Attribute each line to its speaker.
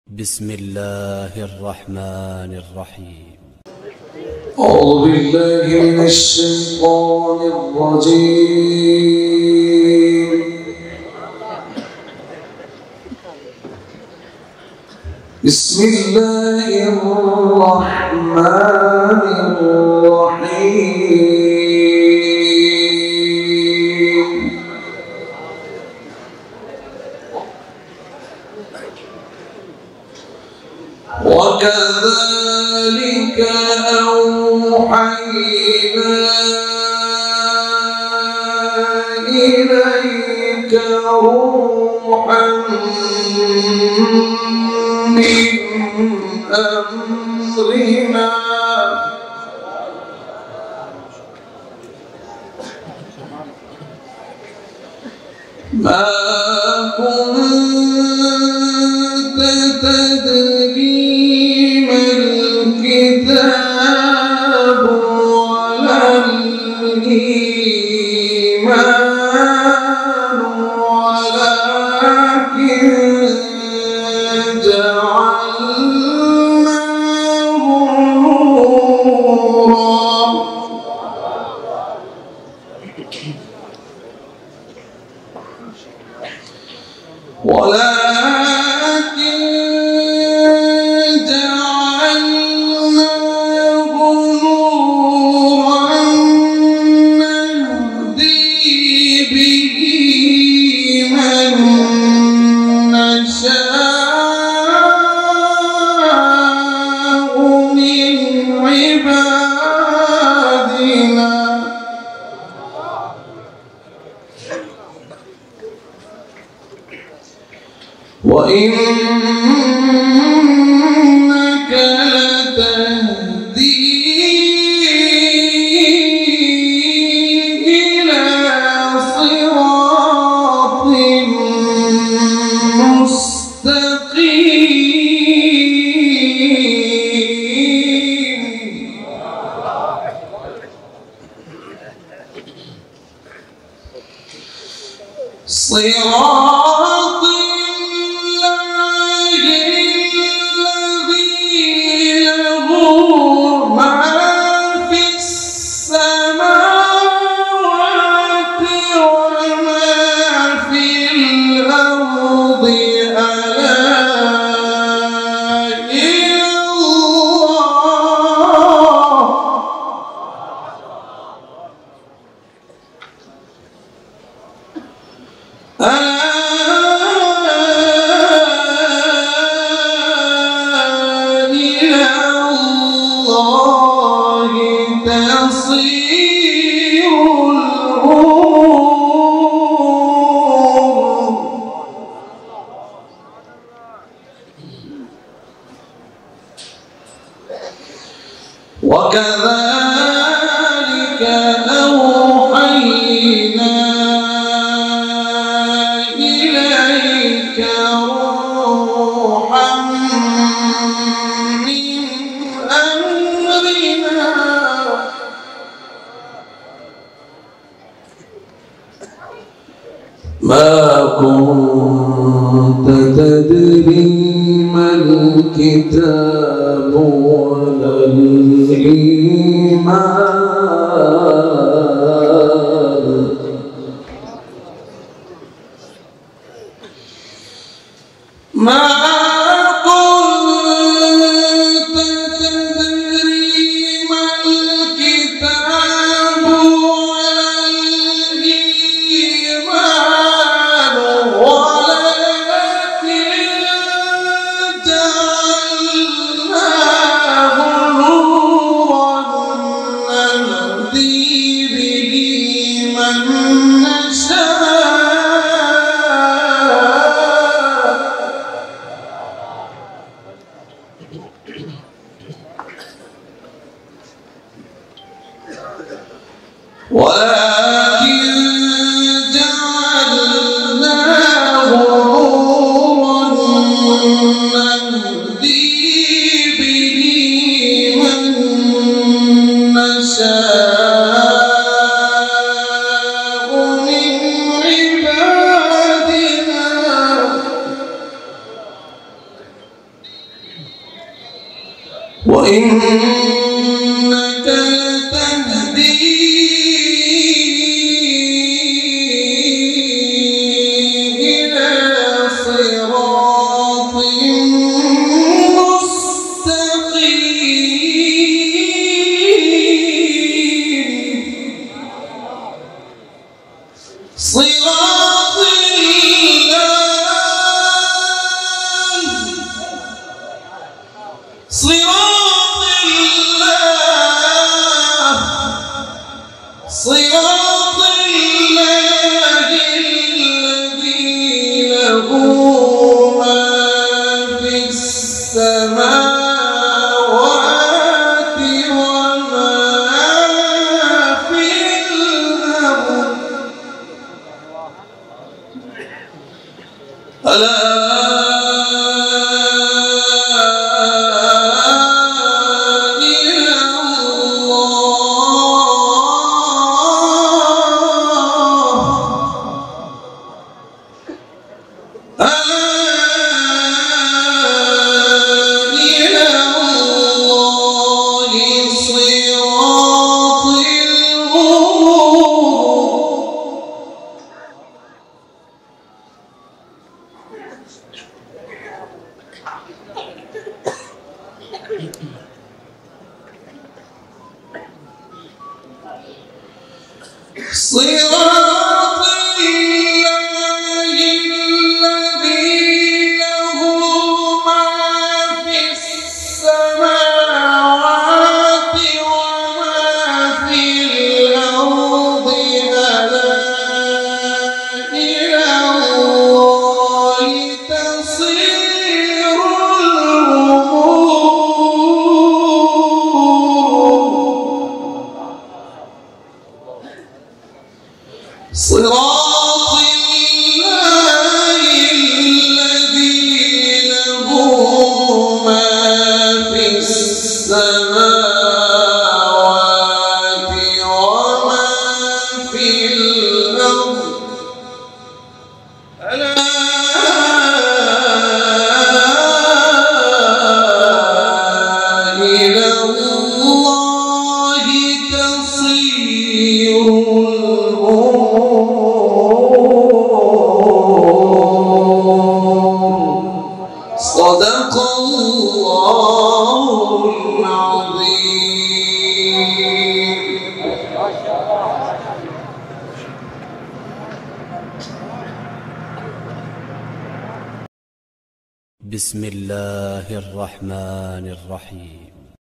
Speaker 1: بسم الله الرحمن الرحيم.
Speaker 2: أعوذ بالله من الشيطان الرجيم. بسم الله الرحمن الرحيم. وكذلك أوحينا إليك روحا من أمرنا ما كنت تدري ما الكتاب ولا الإيمان ولكن جعلناه نورا نهدي به من نشاء من عبادنا وإنك لتهدي إلى صراط مستقيم. صراط الله الذي له ما في السماوات وما في الأرض ألا إلى الله تصير الأمور. وكذلك أوحينا إليك روحا من أمرنا ما كنت تدري ما الكتاب ولا الإيمان ما كنت تدري ما الكتاب ولا الإيمان ولكن جعلناه نورا نهدي به من نشاء ولكن جعلناه نورا نهدي به من نشاء من عبادنا وإنك لتهدي إلى صراط مستقيم صراط صراط الله الذي له ما في السماوات وما في الأرض ألا صراط الله الذي له ما في السماوات وما في الأرض ألا إلى الله تصير صراط الله الذي له ما في السماوات وما في الأرض ألا إلى الله تصير صدق الله العظيم.
Speaker 1: بسم الله الرحمن الرحيم.